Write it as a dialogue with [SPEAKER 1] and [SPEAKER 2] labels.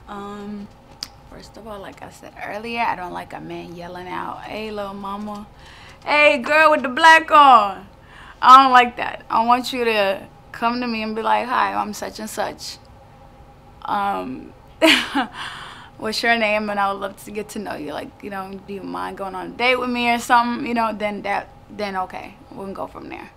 [SPEAKER 1] Um, First of all, like I said earlier, I don't like a man yelling out, "Hey, little mama. Hey, girl with the black on." I don't like that. I want you to come to me and be like, "Hi, I'm such and such. Um, what's your name?" And I would love to get to know you. Like, do you mind going on a date with me or something? Then okay, we can go from there.